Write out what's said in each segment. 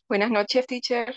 Buenas noches, teacher.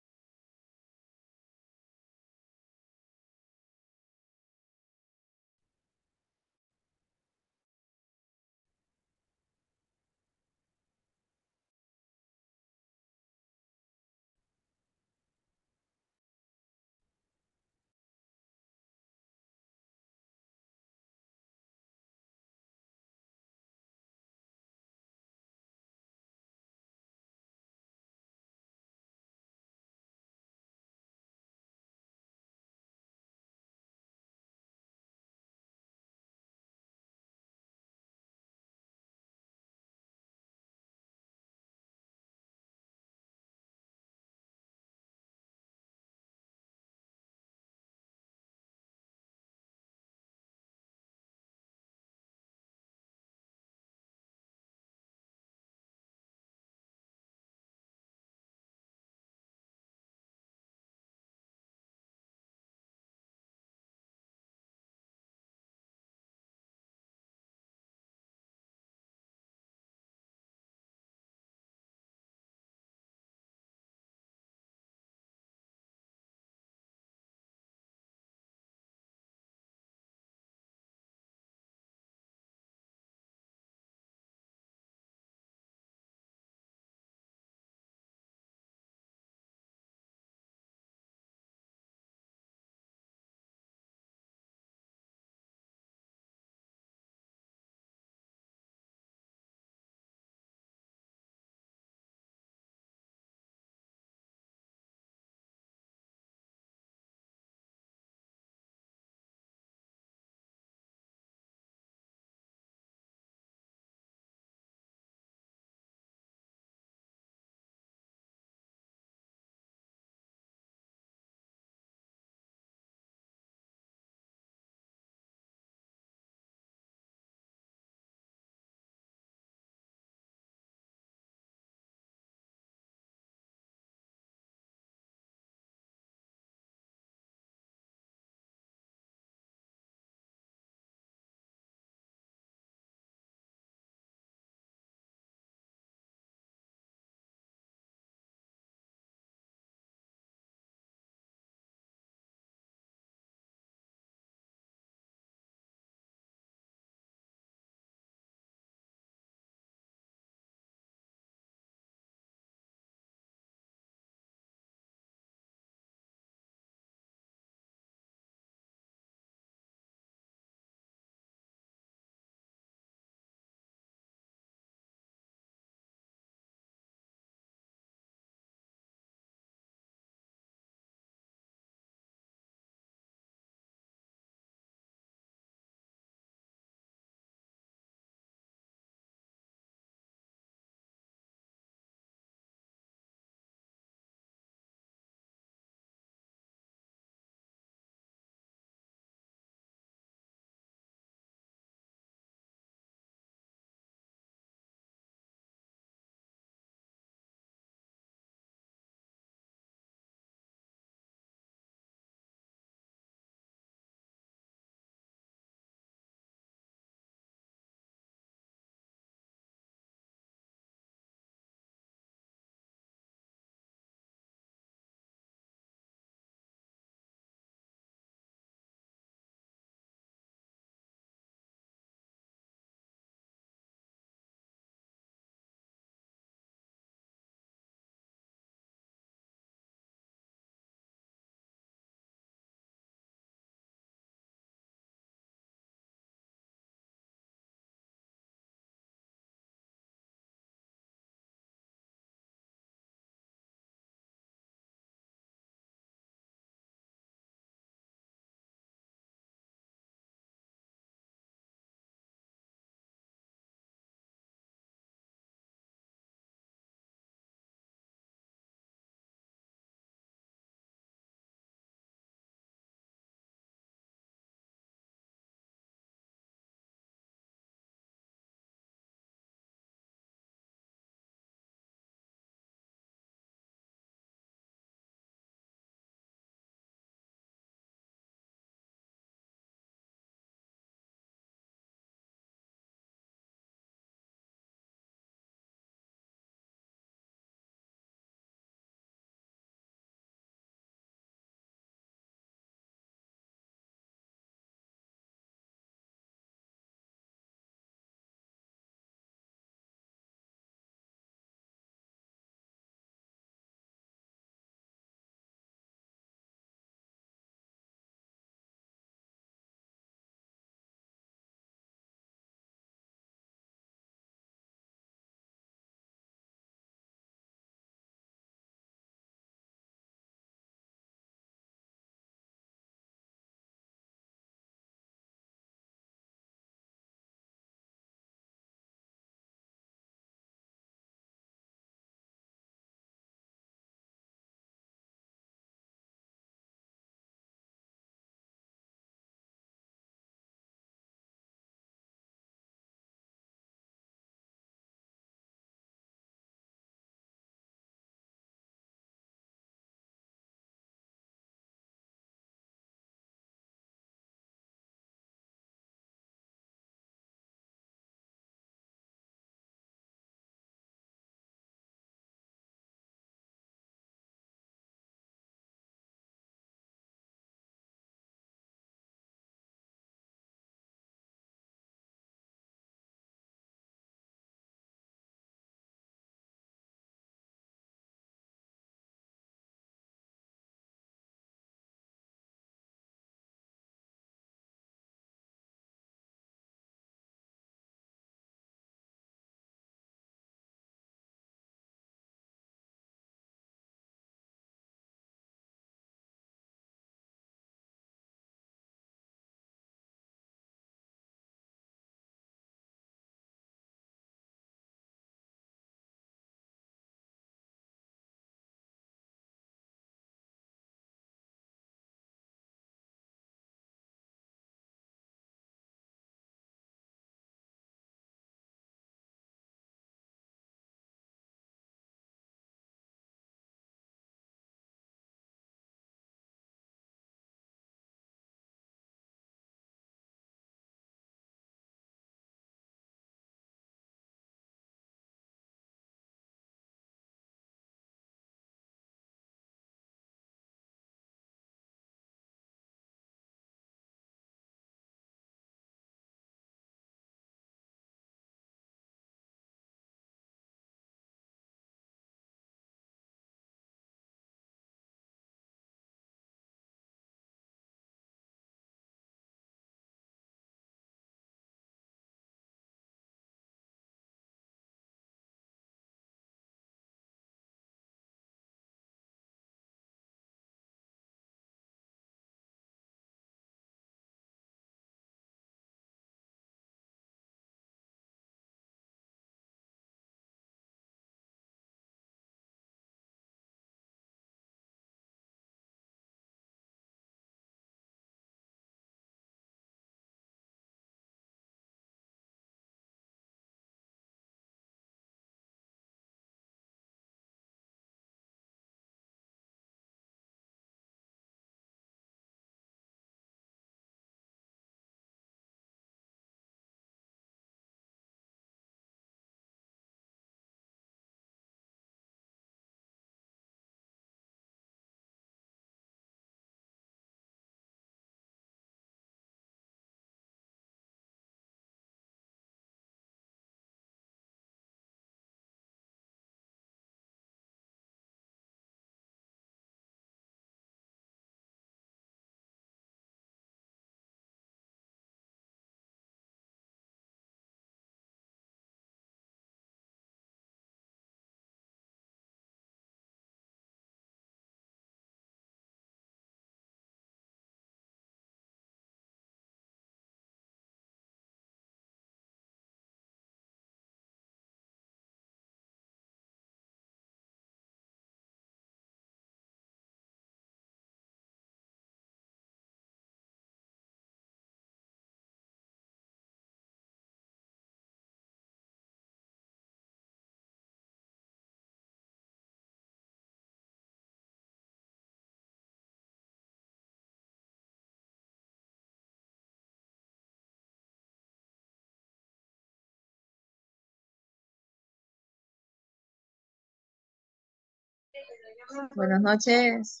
Buenas noches.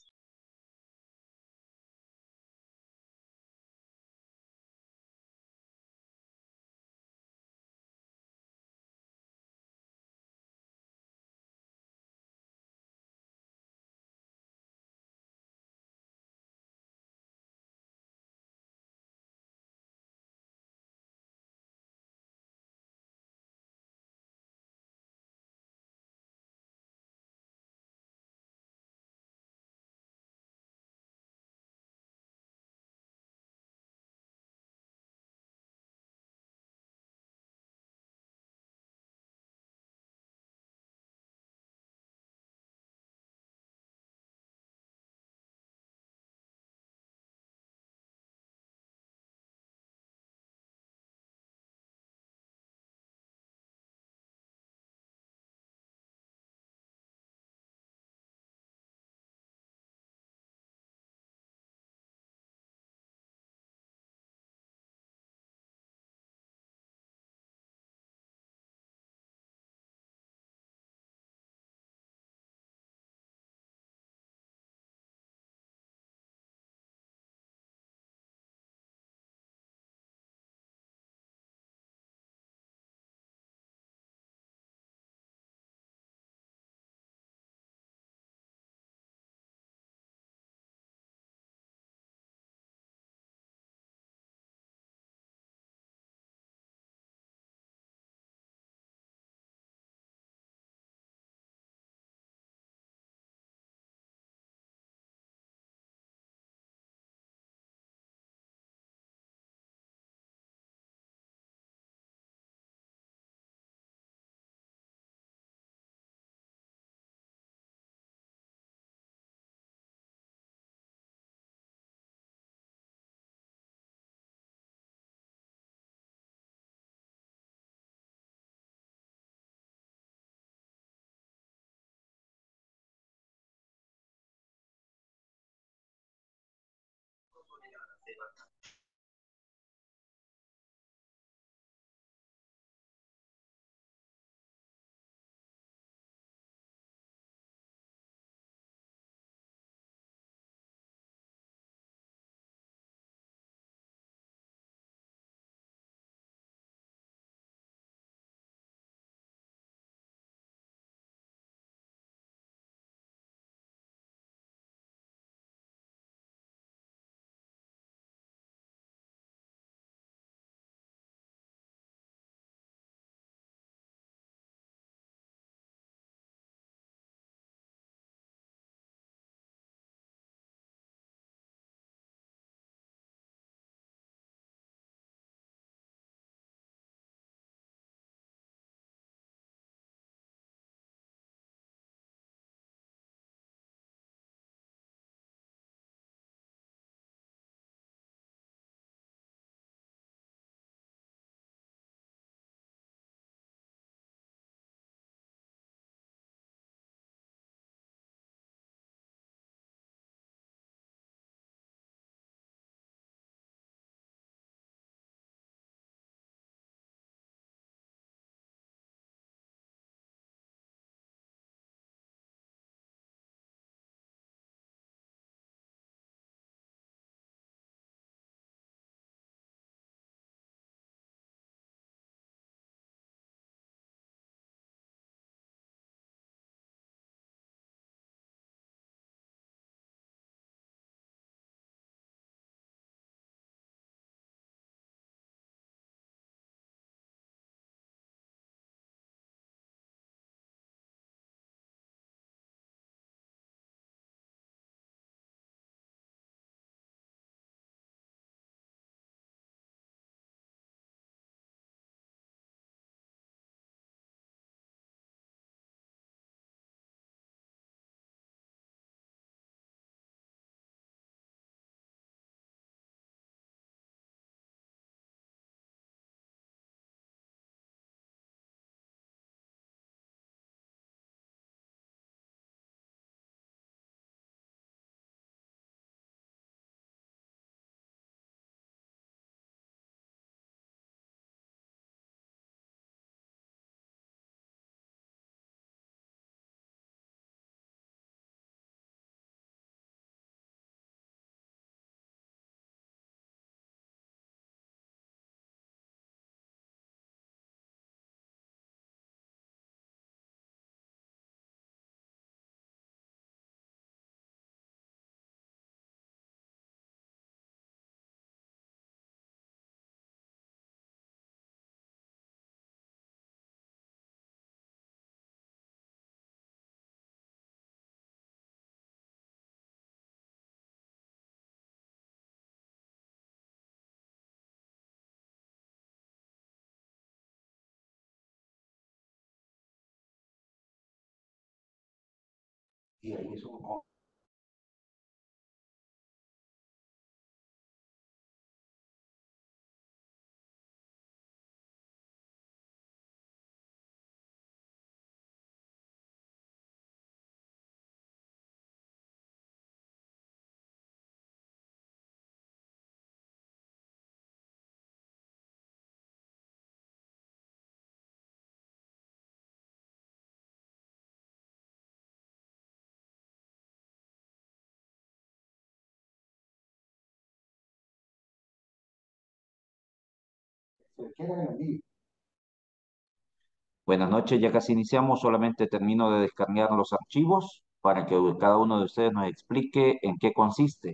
Buenas noches, ya casi iniciamos, solamente termino de descargar los archivos para que cada uno de ustedes nos explique en qué consiste.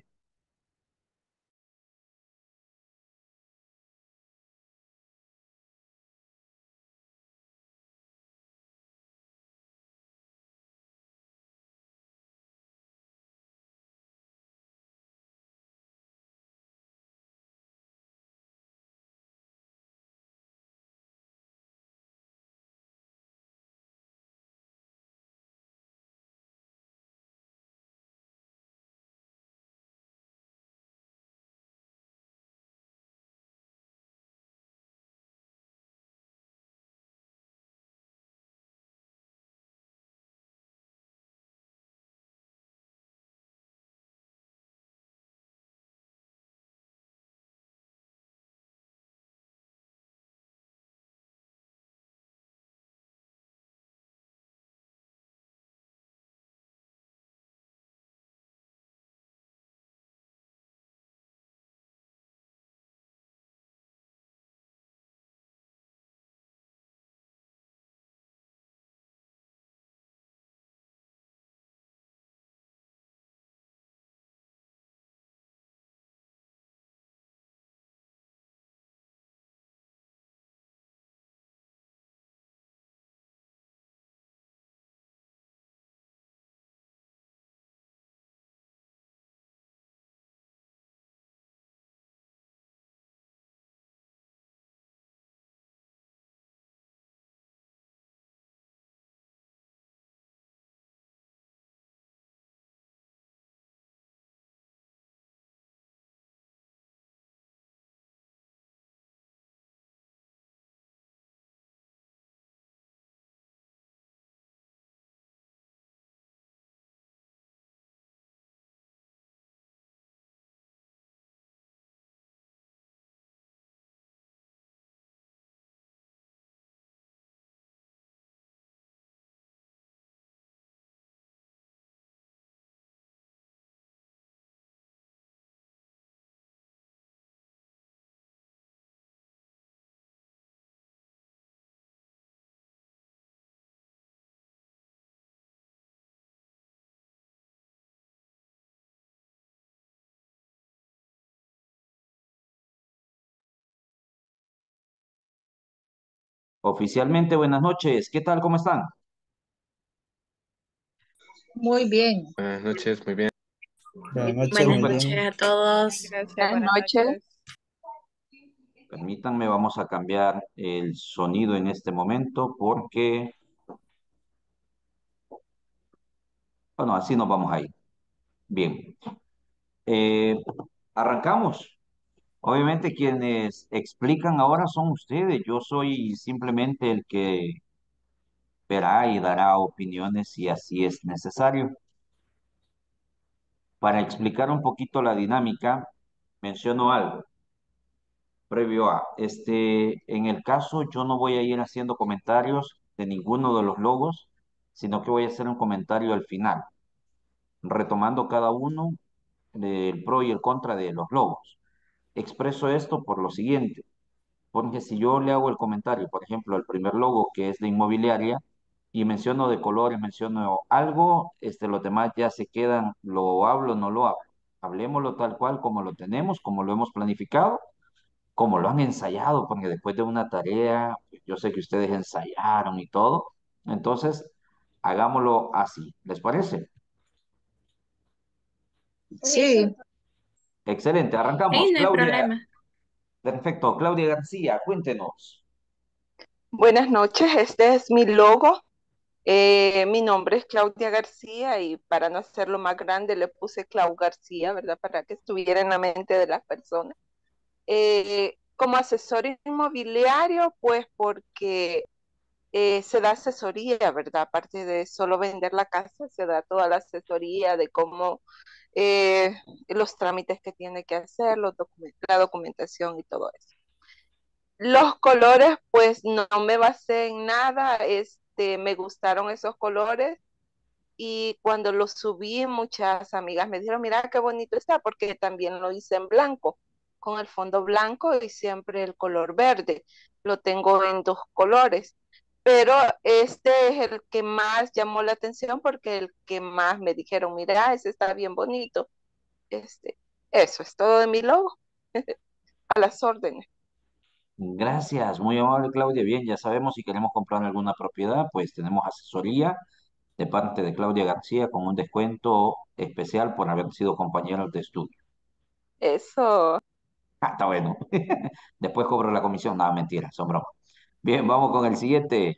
Oficialmente, buenas noches, ¿qué tal? ¿Cómo están? Muy bien. Buenas noches, muy bien. Buenas noches, Buenas muy Bueno, noches bien. a todos. Gracias, Buenas buenas noches. noches. permítanme, vamos a cambiar el sonido en este momento porque, bueno, así nos vamos a ir. Bien, eh, arrancamos. Obviamente quienes explican ahora son ustedes, yo soy simplemente el que verá y dará opiniones si así es necesario. Para explicar un poquito la dinámica, menciono algo previo a, en el caso yo no voy a ir haciendo comentarios de ninguno de los logos, sino que voy a hacer un comentario al final, retomando cada uno del pro y el contra de los logos. Expreso esto por lo siguiente, porque si yo le hago el comentario, por ejemplo, el primer logo que es de inmobiliaria, y menciono de colores, menciono algo, los demás ya se quedan, lo hablo, no lo hablo. Hablemoslo tal cual como lo tenemos, como lo hemos planificado, como lo han ensayado, porque después de una tarea, pues, yo sé que ustedes ensayaron y todo, entonces hagámoslo así. ¿Les parece? Sí, Excelente, arrancamos. Sí, no hay Claudia, problema. perfecto. Claudia García, cuéntenos. Buenas noches, este es mi logo. Mi nombre es Claudia García y para no hacerlo más grande le puse Clau García, ¿verdad? Para que estuviera en la mente de las personas. Como asesor inmobiliario, pues porque se da asesoría, ¿verdad? Aparte de solo vender la casa, se da toda la asesoría de cómo los trámites que tiene que hacer, la documentación y todo eso. Los colores, pues no me basé en nada, me gustaron esos colores y cuando lo subí, muchas amigas me dijeron, mira qué bonito está, porque también lo hice en blanco, con el fondo blanco y siempre el color verde. Lo tengo en dos colores, pero este es el que más llamó la atención porque el que más me dijeron, mira, ese está bien bonito. Este, eso es todo de mi logo, a las órdenes. Gracias, muy amable Claudia. Bien, ya sabemos si queremos comprar alguna propiedad, pues tenemos asesoría de parte de Claudia García con un descuento especial por haber sido compañeros de estudio. Eso. Ah, está bueno. Después cobro la comisión. Nada, mentira, son bromas. Bien, vamos con el siguiente.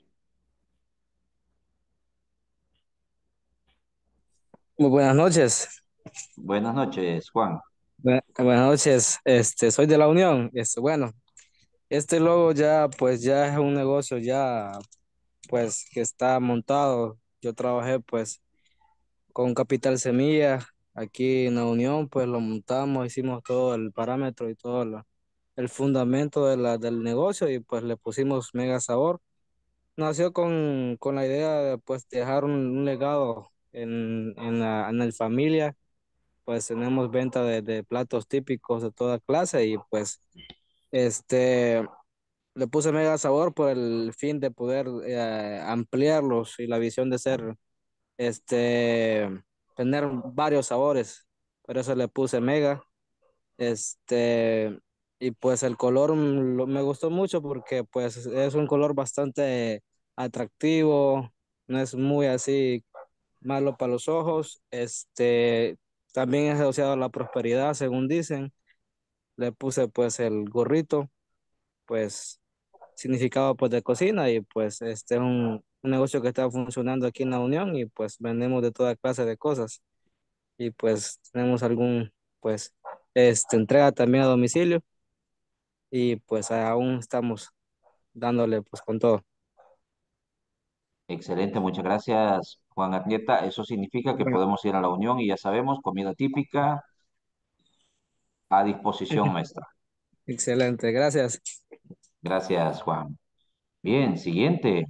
Muy buenas noches. Buenas noches, Juan. Buenas noches. Soy de la Unión. Bueno, este logo ya, pues ya es un negocio ya, pues que está montado. Yo trabajé, pues, con Capital Semilla aquí en la Unión, pues lo montamos, hicimos todo el parámetro y todo el fundamento del negocio y pues le pusimos Mega Sabor. Nació con la idea de, pues, dejar un legado en la familia. Pues tenemos venta de platos típicos de toda clase y pues este le puse Mega Sabor por el fin de poder ampliarlos y la visión de ser este tener varios sabores. Por eso le puse Mega. Este y pues el color me gustó mucho porque pues es un color bastante atractivo, no es muy así malo para los ojos. También es asociado a la prosperidad, según dicen. Le puse pues el gorrito, pues significado pues de cocina y pues este es un negocio que está funcionando aquí en la Unión y pues vendemos de toda clase de cosas y pues tenemos algún pues entrega también a domicilio y pues aún estamos dándole pues con todo. Excelente, muchas gracias, Juan Arrieta. Eso significa que Bueno, podemos ir a la Unión y ya sabemos, comida típica a disposición nuestra. excelente, gracias. Gracias, Juan. Bien, siguiente.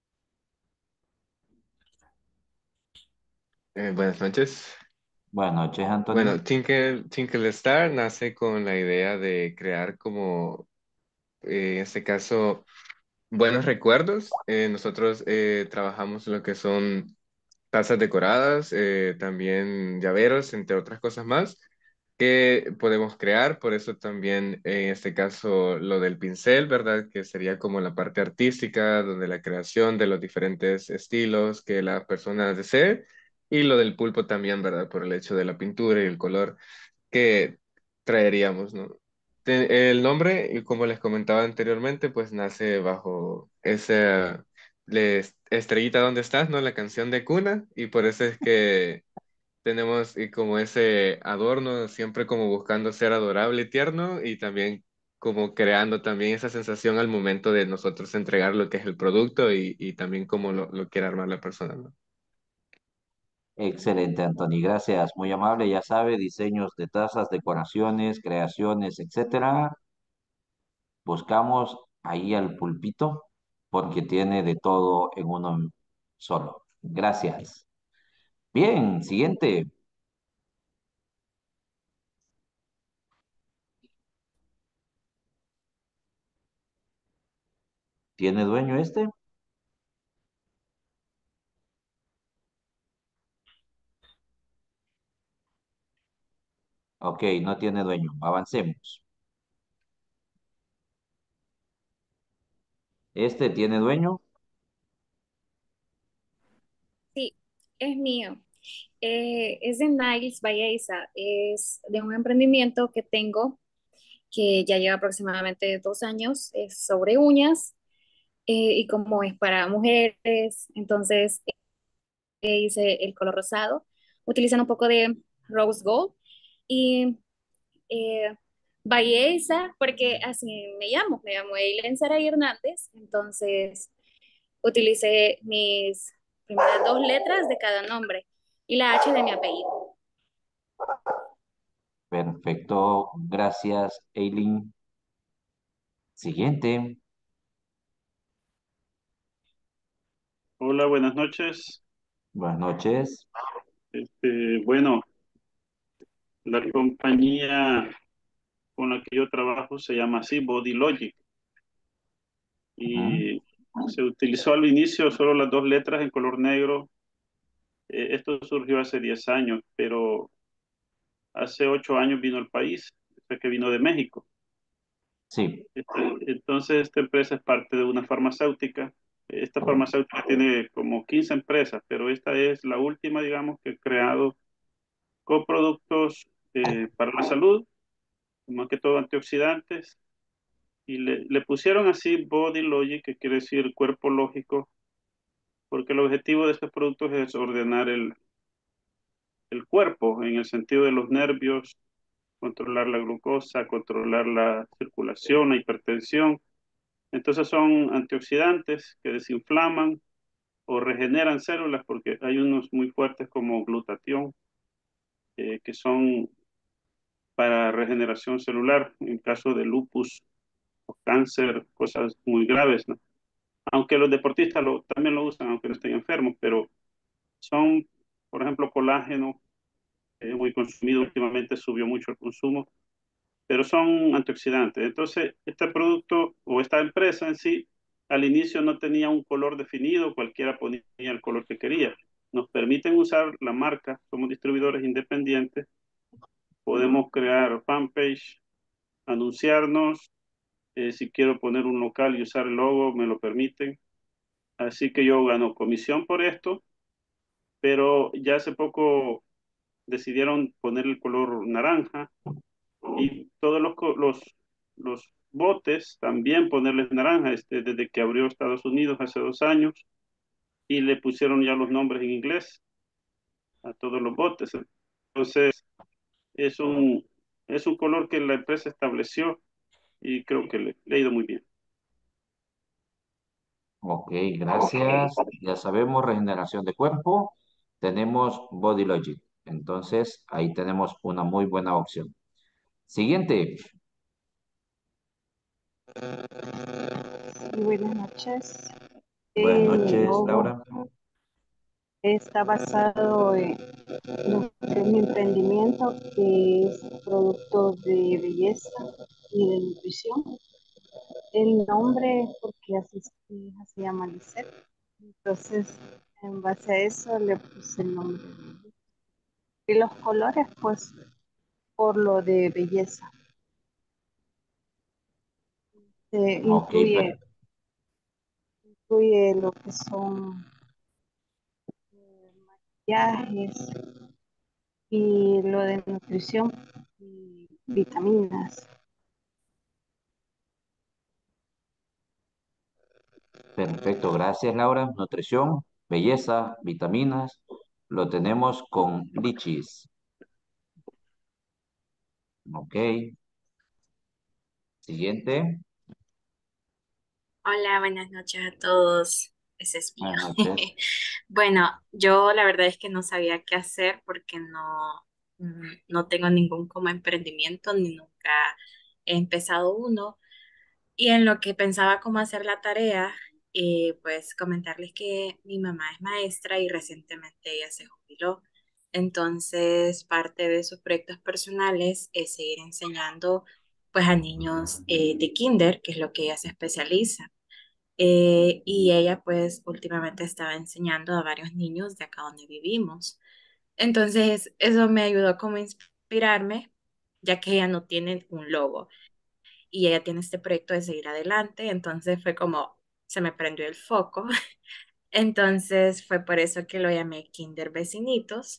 Buenas noches. Buenas noches, Anthony. Bueno, Tinkle Star nace con la idea de crear como, en este caso, buenos recuerdos. Nosotros trabajamos lo que son tazas decoradas, también llaveros, entre otras cosas más, que podemos crear. Por eso también, en este caso, lo del pincel, ¿verdad? Que sería como la parte artística, donde la creación de los diferentes estilos que la persona desee. Y lo del pulpo también, ¿verdad? Por el hecho de la pintura y el color que traeríamos, ¿no? El nombre, y como les comentaba anteriormente, pues nace bajo esa Estrellita, ¿dónde estás? ¿No? La canción de cuna, y por eso es que tenemos como ese adorno, siempre como buscando ser adorable y tierno, y también como creando también esa sensación al momento de nosotros entregar lo que es el producto y también cómo lo quiere armar la persona, ¿no? Excelente, Anthony. Gracias. Muy amable. Ya sabe, diseños de tazas, decoraciones, creaciones, etcétera. Buscamos ahí al pulpito porque tiene de todo en uno solo. Gracias. Bien, siguiente. ¿Tiene dueño este? Ok, no tiene dueño. Avancemos. ¿Este tiene dueño? Sí, es mío. Es de Niles Baeza, es de un emprendimiento que tengo que ya lleva aproximadamente 2 años, es sobre uñas y como es para mujeres, entonces hice el color rosado, utilizando un poco de rose gold y eh, Belleza, porque así me llamo Eileen Saray Hernández, entonces utilicé mis primeras dos letras de cada nombre y la H de mi apellido. Perfecto, gracias, Eileen. Siguiente. Hola, buenas noches. Buenas noches. Bueno, la compañía con la que yo trabajo se llama así, Body Logic, Ujú. y se utilizó al inicio solo las dos letras en color negro. Esto surgió hace 10 años, pero hace 8 años vino al país, fue que vino de México. Sí, Entonces, esta empresa es parte de una farmacéutica. Esta farmacéutica tiene como 15 empresas, pero esta es la última, digamos, que ha creado coproductos para la salud, más que todo antioxidantes, y le pusieron así Body Logic, que quiere decir cuerpo lógico, porque el objetivo de estos productos es ordenar el cuerpo en el sentido de los nervios, controlar la glucosa, controlar la circulación, la hipertensión. Entonces son antioxidantes que desinflaman o regeneran células, porque hay unos muy fuertes como glutatión, que son para regeneración celular en caso de lupus o cáncer, cosas muy graves, ¿no? Aunque los deportistas también lo usan, aunque no estén enfermos, pero son, por ejemplo, colágeno, muy consumido últimamente, subió mucho el consumo, pero son antioxidantes. Entonces, este producto o esta empresa en sí, al inicio no tenía un color definido, cualquiera ponía el color que quería. Nos permiten usar la marca, somos distribuidores independientes, podemos crear fanpage, anunciarnos, si quiero poner un local y usar el logo, me lo permiten. Así que yo gano comisión por esto, pero ya hace poco decidieron poner el color naranja y todos los botes también ponerles naranja, desde que abrió Estados Unidos hace 2 años, y le pusieron ya los nombres en inglés a todos los botes. Entonces, es un, es un color que la empresa estableció y creo que le ha ido muy bien. ok, gracias. Ya sabemos, regeneración de cuerpo. Tenemos Body Logic. Entonces, ahí tenemos una muy buena opción. Siguiente. Sí, buenas noches. Buenas Mi noches, logo Laura. está basado en lo que es mi emprendimiento, que es productos de belleza y de nutrición. El nombre, porque así, mi hija se llama Lisette, entonces en base a eso le puse el nombre. Y los colores, pues, por lo de belleza. Se Ok, incluye lo que son maquillajes y lo de nutrición y vitaminas. perfecto. Gracias, Laura. Nutrición, belleza, vitaminas. Lo tenemos con Lichis. Ok. Siguiente. Hola, buenas noches a todos. Ese es mío. Buenas noches. Bueno, yo la verdad es que no sabía qué hacer porque no tengo ningún como emprendimiento ni nunca he empezado uno. Y en lo que pensaba cómo hacer la tarea, pues comentarles que mi mamá es maestra y recientemente ella se jubiló. Entonces, parte de sus proyectos personales es seguir enseñando pues a niños de kinder, que es lo que ella se especializa. Y ella pues últimamente estaba enseñando a varios niños de acá donde vivimos. Entonces, eso me ayudó como a inspirarme, ya que ella no tiene un logo y ella tiene este proyecto de seguir adelante, entonces fue como, se me prendió el foco, entonces fue por eso que lo llamé Kinder Vecinitos.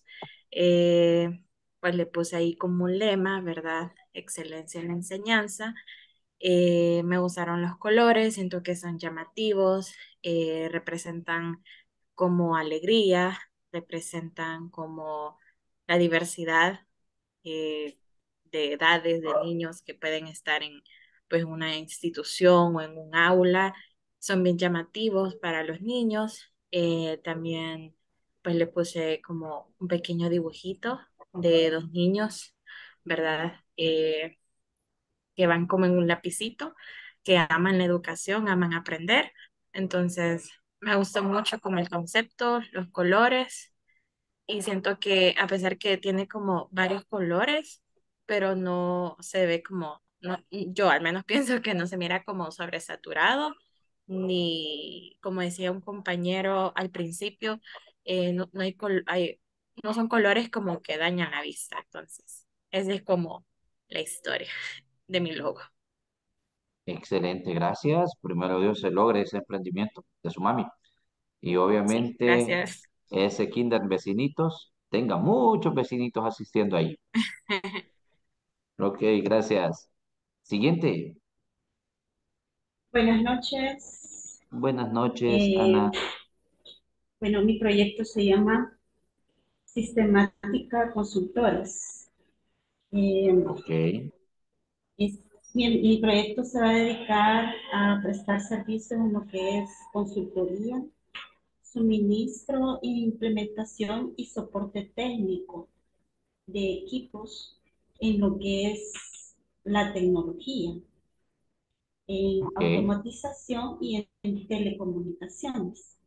Pues le puse ahí como un lema, ¿verdad? Excelencia en la enseñanza. Me gustaron los colores, siento que son llamativos, representan como alegría, representan como la diversidad de edades de niños que pueden estar en pues una institución o en un aula. Son bien llamativos para los niños. También pues le puse como un pequeño dibujito de dos niños, ¿verdad? Que van como en un lapicito, que aman la educación, aman aprender. Entonces, me gustó mucho como el concepto, los colores, y siento que a pesar que tiene como varios colores, pero no se ve como, no, yo al menos pienso que no se mira como sobresaturado, ni como decía un compañero al principio, no hay, no son colores como que dañan la vista. Entonces, esa es como la historia de mi logo. Excelente, gracias. Primero Dios se logre ese emprendimiento de su mami. Y Sí, obviamente gracias. ese kinder vecinitos, tenga muchos vecinitos asistiendo ahí. Ok, gracias. Siguiente. Buenas noches. Buenas noches, Eh, Ana. bueno, mi proyecto se llama Sistemática Consultores. Eh, Ok, es- mi proyecto se va a dedicar a prestar servicios en lo que es consultoría, suministro, implementación y soporte técnico de equipos en lo que es la tecnología, en ok. automatización y en telecomunicaciones.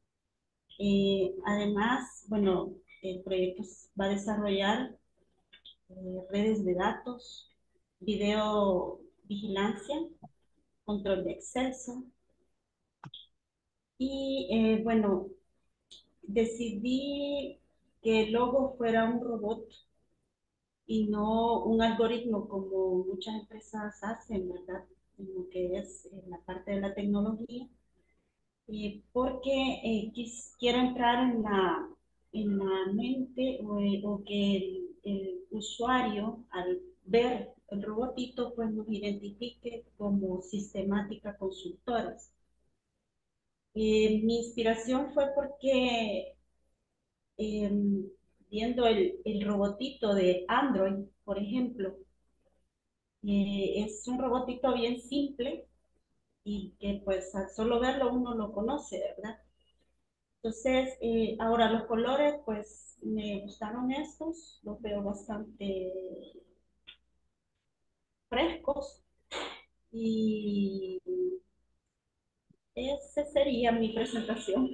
Además, bueno, el proyecto va a desarrollar redes de datos, video vigilancia, control de acceso y bueno, decidí que el logo fuera un robot y no un algoritmo como muchas empresas hacen, ¿verdad? En lo que es la parte de la tecnología, porque quiero entrar en la mente o que el usuario al ver el robotito pues nos identifique como sistemática consultoras. Mi inspiración fue porque eh, viendo el robotito de Android, por ejemplo, es un robotito bien simple y que pues al solo verlo uno lo conoce, ¿verdad? Entonces, ahora los colores, pues me gustaron estos, los veo bastante frescos y esa sería mi presentación.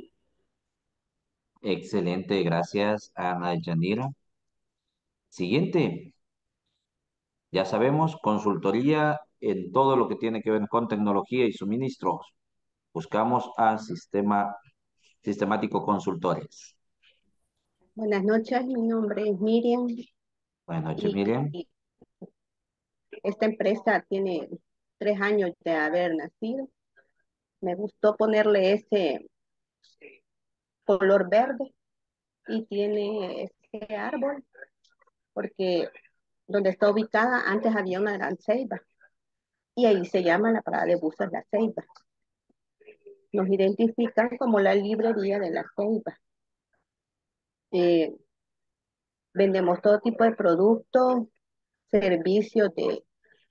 Excelente, gracias, Ana Yanira. Siguiente. Ya sabemos, consultoría en todo lo que tiene que ver con tecnología y suministros. Buscamos a sistemático consultores. Buenas noches, mi nombre es Miriam Buenas noches, y Miriam. esta empresa tiene 3 años de haber nacido. Me gustó ponerle ese color verde y tiene ese árbol porque donde está ubicada antes había una gran ceiba y ahí se llama la parada de buses La Ceiba. Nos identifican como la librería de La Ceiba. Eh, Vendemos todo tipo de productos, servicios de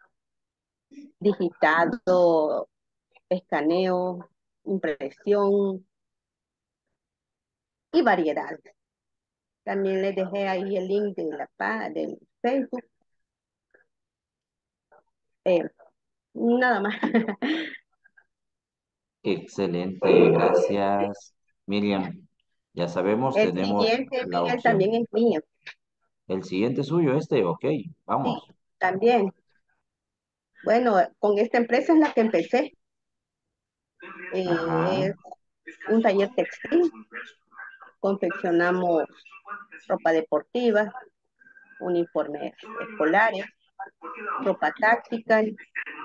digitado, escaneo, impresión y variedad. También les dejé ahí el link de del Facebook. Eh, Nada más. Excelente, gracias, Miriam. Ya sabemos, El tenemos siguiente, la Miguel, opción. también es mío. El siguiente suyo, ok, Sí, vamos. también. Bueno, con esta empresa es la que empecé. Ajá, Es un taller textil. Confeccionamos ropa deportiva, uniformes escolares, ropa táctica y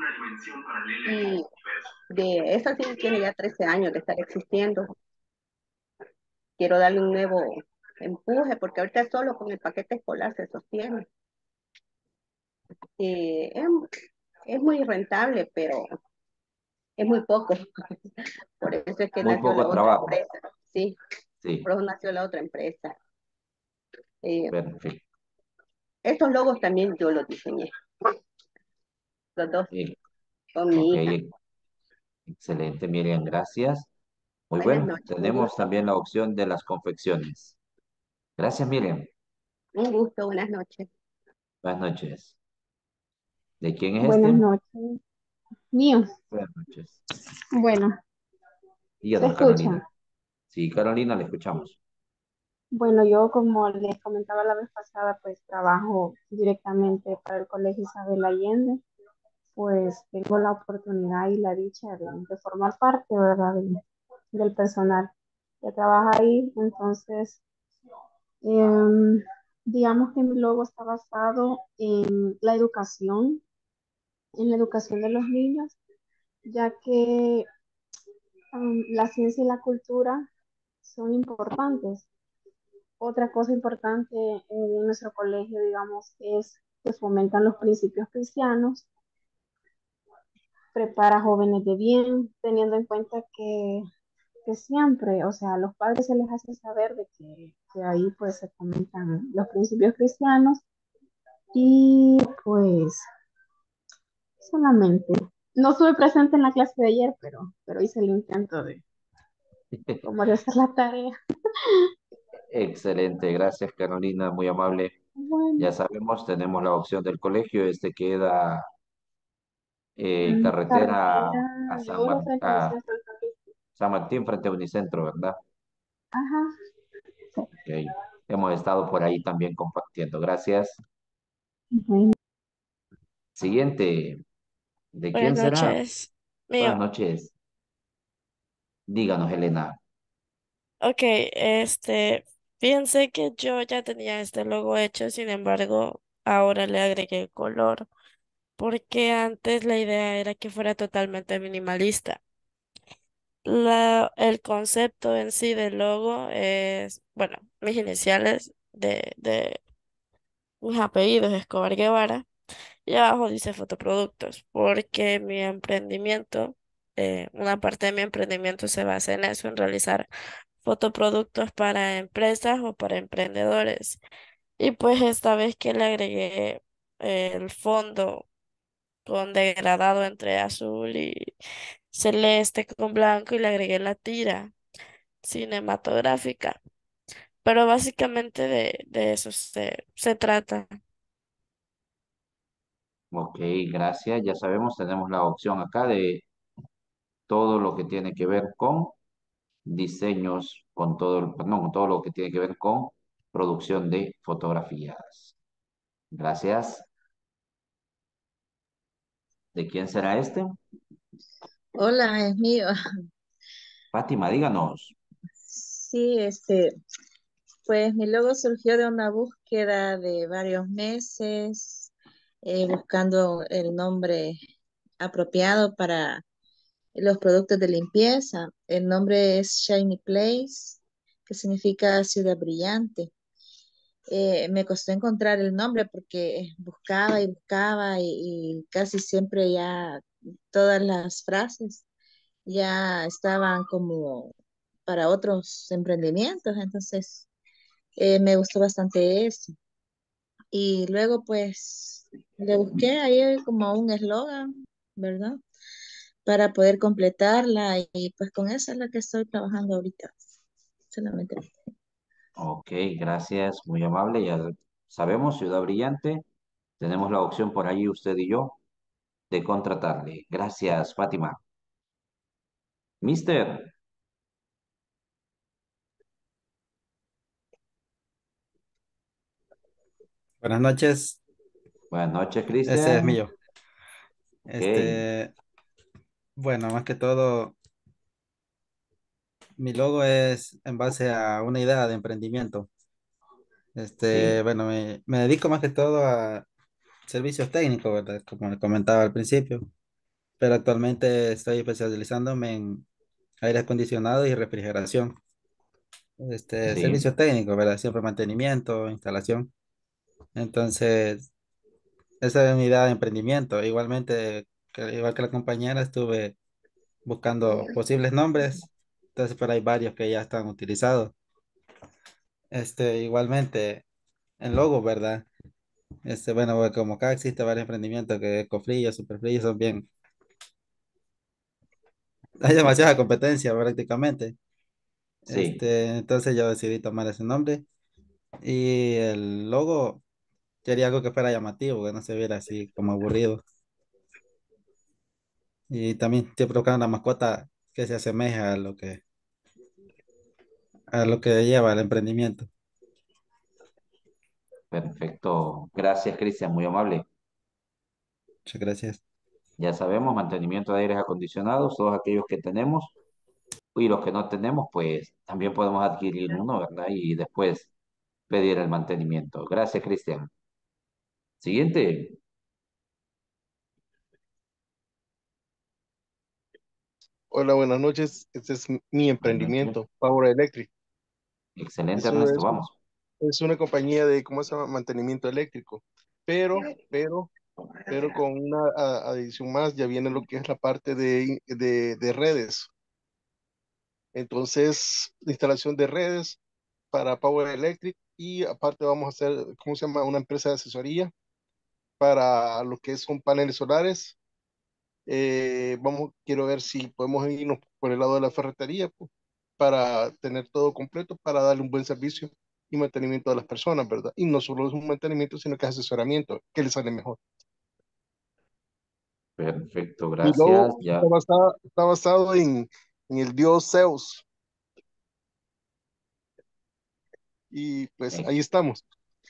de esa sí tiene ya 13 años de estar existiendo. Quiero darle un nuevo empuje porque ahorita solo con el paquete escolar se sostiene. Eh, em, Es muy rentable, pero es muy poco. Por eso es que Muy nació la poco otra trabajo. empresa. Sí, Sí, por eso nació la otra empresa. Eh, perfecto. estos logos también yo los diseñé, los dos, Eh, con mi ok, hija. excelente, Miriam, gracias. Muy Buenas bueno, noches, un tenemos gusto. también la opción de las confecciones. Gracias, Miriam. Un gusto, buenas noches. Buenas noches. ¿De quién es Buenas este? noches. Mío. Buenas noches. Bueno, ¿se Díganos, escucha? Carolina. Sí, Carolina, le escuchamos. Bueno, yo como les comentaba la vez pasada, pues trabajo directamente para el Colegio Isabel Allende. Pues tengo la oportunidad y la dicha de formar parte, ¿verdad? Del personal que trabaja ahí. Entonces, em, digamos que mi logo está basado en la educación de los niños, ya que la ciencia y la cultura son importantes. Otra cosa importante en nuestro colegio, digamos, es que fomentan los principios cristianos, prepara jóvenes de bien, teniendo en cuenta que siempre, o sea, a los padres se les hace saber de que ahí pues se fomentan los principios cristianos y pues solamente. No estuve presente en la clase de ayer, pero hice el intento como de hacer la tarea. Excelente, gracias, Carolina, muy amable. Bueno, Ya sabemos, tenemos la opción del colegio. Este queda carretera carretera a de oro frente al centro del Campín. San Martín frente a Unicentro, ¿verdad? Ajá. Ok. Hemos estado por ahí también compartiendo. Gracias. Bueno, Siguiente. ¿De Buenas quién será? noches. Buenas Mío. noches. Díganos, Elena. Ok, fíjense que yo ya tenía este logo hecho, sin embargo, ahora le agregué el color, porque antes la idea era que fuera totalmente minimalista. El concepto en sí del logo es, bueno, mis iniciales de mis apellidos, Escobar Guevara, y abajo dice fotoproductos, porque mi emprendimiento, una parte de mi emprendimiento se basa en eso, en realizar fotoproductos para empresas o para emprendedores. Y pues esta vez que le agregué el fondo con degradado entre azul y celeste con blanco y le agregué la tira cinematográfica. Pero básicamente de eso se trata. Ok, gracias. Ya sabemos, tenemos la opción acá de todo lo que tiene que ver con diseños, con todo, perdón, con todo lo que tiene que ver con producción de fotografías. Gracias. ¿De quién será este? Hola, es mío. Fátima, díganos. Sí, pues mi logo surgió de una búsqueda de varios meses, buscando el nombre apropiado para los productos de limpieza. El nombre es Shiny Place, que significa ciudad brillante. Me costó encontrar el nombre porque buscaba y buscaba y casi siempre ya todas las frases ya estaban como para otros emprendimientos, entonces me gustó bastante eso. Y luego pues le busqué ahí como un eslogan, ¿verdad? Para poder completarla y pues con esa es la que estoy trabajando ahorita, solamente. Ok, gracias, muy amable. Ya sabemos, Ciudad Brillante. Tenemos la opción por ahí, usted y yo, de contratarle. Gracias, Fátima. Mister, Buenas noches, buenas noches, ese es Cristian. mío. Ok, Este, bueno, más que todo, mi logo es en base a una idea de emprendimiento. sí, Bueno, me dedico más que todo a servicios técnicos, ¿verdad? Como le comentaba al principio, pero actualmente estoy especializándome en aire acondicionado y refrigeración. sí. Servicios técnicos, ¿verdad? Siempre mantenimiento, instalación. Entonces, esa es mi idea de emprendimiento. Igualmente, igual que la compañera, estuve buscando posibles nombres. Entonces, pero hay varios que ya están utilizados. Igualmente, en logo, ¿verdad? Bueno, pues, como acá existe varios emprendimientos que Ecofrillo, Superfrillo son bien. Hay demasiada competencia prácticamente. Sí, Entonces yo decidí tomar ese nombre. Y el logo quería algo que fuera llamativo, que no se viera así como aburrido. Y también siempre buscar una mascota que se asemeje a lo que lleva el emprendimiento. perfecto. Gracias, Cristian, muy amable. Muchas gracias. Ya sabemos, mantenimiento de aires acondicionados, todos aquellos que tenemos y los que no tenemos, pues también podemos adquirir uno, ¿verdad? Y después pedir el mantenimiento. Gracias, Cristian. Siguiente. Hola, buenas noches. Este es mi Buenas noches. emprendimiento, Power Electric. Excelente, Eso Ernesto, vamos. es una compañía de, ¿cómo se llama? Mantenimiento eléctrico. Pero, pero, pero con una adición más, ya viene lo que es la parte de redes. Entonces, instalación de redes para Power Electric y aparte vamos a hacer, ¿cómo se llama? Una empresa de asesoría para lo que son paneles solares. Quiero ver si podemos irnos por el lado de la ferretería, pues, para tener todo completo, para darle un buen servicio y mantenimiento a las personas, ¿verdad? Y no solo es un mantenimiento, sino que es asesoramiento, que les sale mejor. Perfecto, Y gracias. luego Ya, está basado en el dios Zeus. Y pues ex- ahí estamos.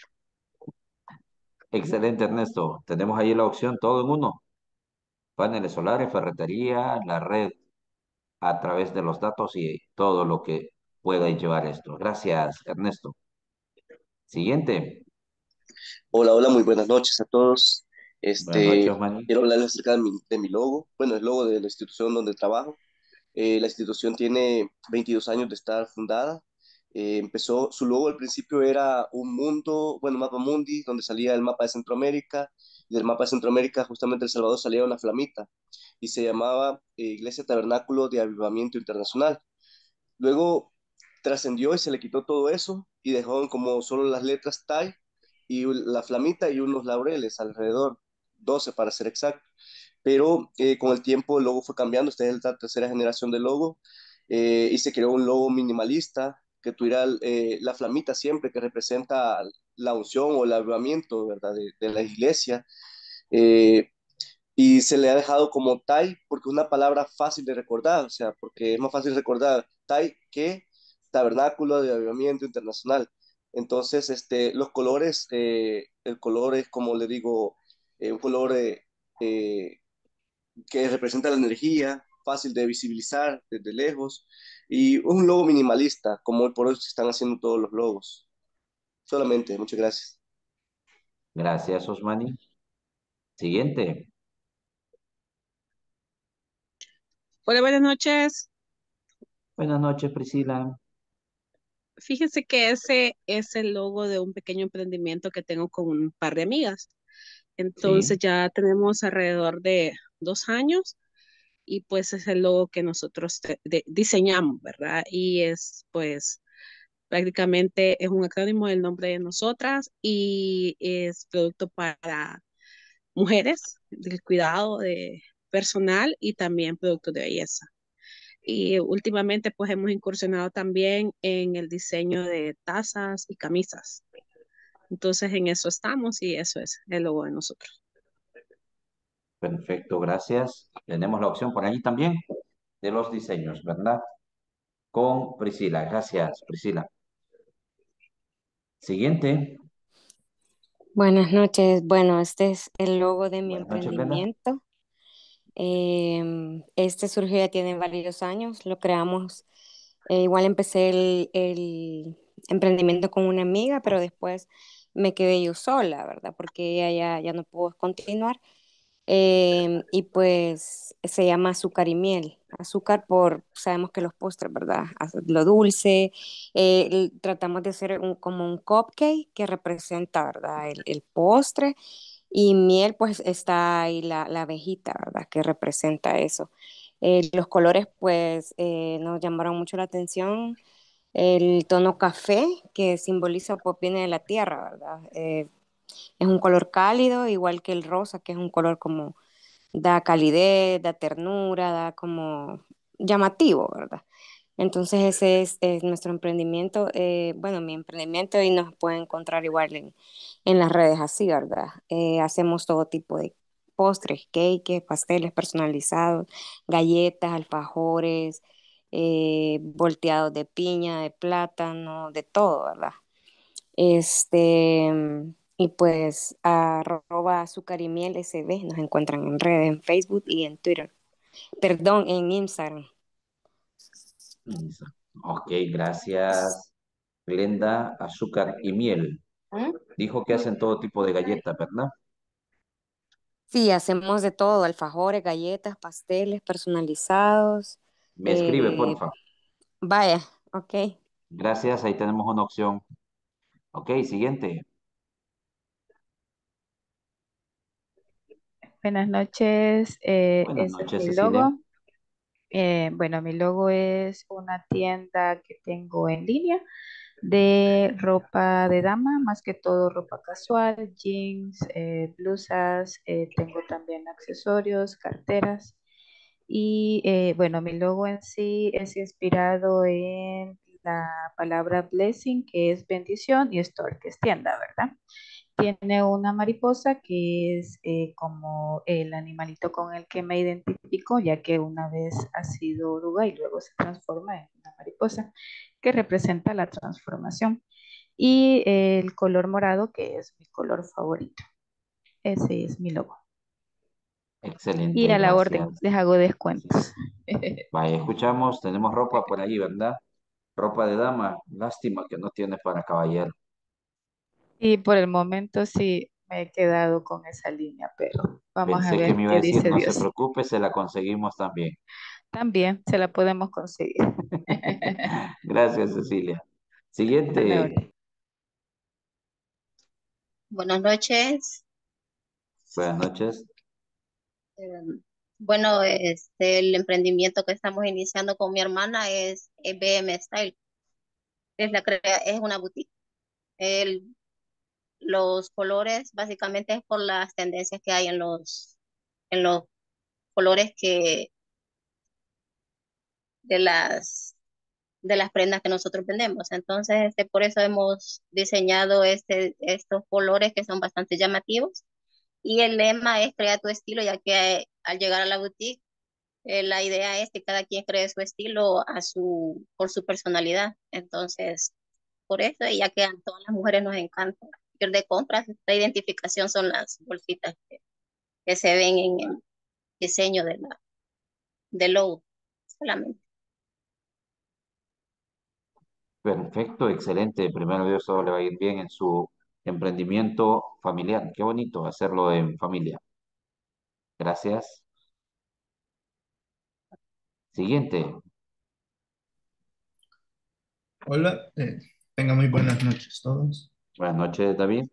excelente, Ernesto. Tenemos ahí la opción todo en uno. Paneles solares, ferretería, la red a través de los datos y todo lo que pueda llevar esto. Gracias, Ernesto. Siguiente. Hola, hola, muy buenas noches a todos. Buenas noches, Manny. Quiero hablarles acerca de mi logo, bueno, el logo de la institución donde trabajo. La institución tiene 22 años de estar fundada. Su logo al principio era un mundo, bueno, un mapa mundi, donde salía el mapa de Centroamérica, y del mapa de Centroamérica, justamente El Salvador, salía una flamita, y se llamaba Iglesia Tabernáculo de Avivamiento Internacional. Luego trascendió y se le quitó todo eso y dejó como solo las letras TAI y la flamita y unos laureles alrededor, 12 para ser exacto. Pero con el tiempo el logo fue cambiando, esta es la tercera generación del logo, y se creó un logo minimalista que tuviera la flamita siempre, que representa la unción o el avivamiento, ¿verdad? De la iglesia. Eh, y se le ha dejado como Tai porque es una palabra fácil de recordar, o sea, porque es más fácil recordar Tai que Tabernáculo de Avivamiento Internacional. Entonces, los colores, el color es como le digo, un color eh, que representa la energía, fácil de visibilizar desde lejos, y un logo minimalista, como hoy por hoy se están haciendo todos los logos. Solamente, muchas gracias. Gracias, Osmani. Siguiente. Hola, buenas noches. Buenas noches, Priscila. Fíjense que ese es el logo de un pequeño emprendimiento que tengo con un par de amigas. Entonces Sí, ya tenemos alrededor de 2 años y pues es el logo que nosotros diseñamos, ¿verdad? Y es pues prácticamente es un acrónimo del nombre de nosotras y es producto para mujeres, del cuidado de personal y también productos de belleza. Y últimamente pues hemos incursionado también en el diseño de tazas y camisas. Entonces en eso estamos y eso es el logo de nosotros. perfecto, gracias. Tenemos la opción por ahí también de los diseños, ¿verdad? Con Priscila. Gracias, Priscila. Siguiente. Buenas noches. Bueno, este es el logo de mi Buenas noches, Brenda. emprendimiento. Este surgió ya tiene varios años. Lo creamos. Igual empecé el emprendimiento con una amiga, pero después me quedé yo sola, ¿verdad? Porque ella ya no pudo continuar. Y pues se llama azúcar y miel. Azúcar por, sabemos que los postres, ¿verdad? Lo dulce. Tratamos de hacer como un cupcake que representa, ¿verdad? El postre. Y miel, pues está ahí la abejita, ¿verdad? Que representa eso. Los colores, pues, nos llamaron mucho la atención. El tono café, que simboliza, pues, viene de la tierra, ¿verdad? Es un color cálido, igual que el rosa, que es un color como da calidez, da ternura, da como llamativo, ¿verdad? Entonces ese es nuestro emprendimiento, bueno, mi emprendimiento y nos pueden encontrar igual en las redes así, ¿verdad? Hacemos todo tipo de postres, cakes, pasteles personalizados, galletas, alfajores, volteados de piña, de plátano, de todo, ¿verdad? Este, y pues arroba azúcar y miel SB nos encuentran en redes, en Facebook y en Twitter. Perdón, en Instagram. Ok, gracias. Glenda, azúcar y miel. Dijo que hacen todo tipo de galletas, ¿verdad? Sí, hacemos de todo, alfajores, galletas, pasteles personalizados. Me escribe, eh, porfa. vaya, ok. Gracias, ahí tenemos una opción. Ok, siguiente. Buenas noches, Buenas ese es noches, mi Cecilia. logo. Bueno, mi logo es una tienda que tengo en línea de ropa de dama, más que todo ropa casual, jeans, blusas, tengo también accesorios, carteras y bueno, mi logo en sí es inspirado en la palabra blessing, que es bendición, y store, que es tienda, ¿verdad? Tiene una mariposa que es como el animalito con el que me identifico, ya que una vez ha sido oruga y luego se transforma en una mariposa, que representa la transformación. Y el color morado, que es mi color favorito. Ese es mi logo. Y Excelente, a la orden, gracias. les hago descuentos. Vaya, escuchamos, tenemos ropa por ahí, ¿verdad? Ropa de dama, lástima que no tiene para caballero. Y por el momento sí me he quedado con esa línea, pero vamos a Pensé que ver me iba a qué decir, dice no se Dios. preocupe, se la conseguimos también. También se la podemos conseguir. Gracias, Cecilia. A la Siguiente. orden. Buenas noches. Buenas noches. Eh, bueno, el emprendimiento que estamos iniciando con mi hermana es BM Style. Es una boutique. El- los colores básicamente es por las tendencias que hay en los colores de de las prendas que nosotros vendemos. Entonces, por eso hemos diseñado estos colores que son bastante llamativos. Y el lema es crea tu estilo, ya que al llegar a la boutique, la idea es que cada quien cree su estilo por su personalidad. Entonces, por eso, y ya que a todas las mujeres nos encanta ir de compras, la identificación son las bolsitas que se ven en el diseño del logo solamente. Perfecto, excelente. Primero Dios, todo le va a ir bien en su emprendimiento familiar. Qué bonito hacerlo en familia. Gracias. Siguiente. Hola, tengan muy buenas noches todos. Buenas noches, David.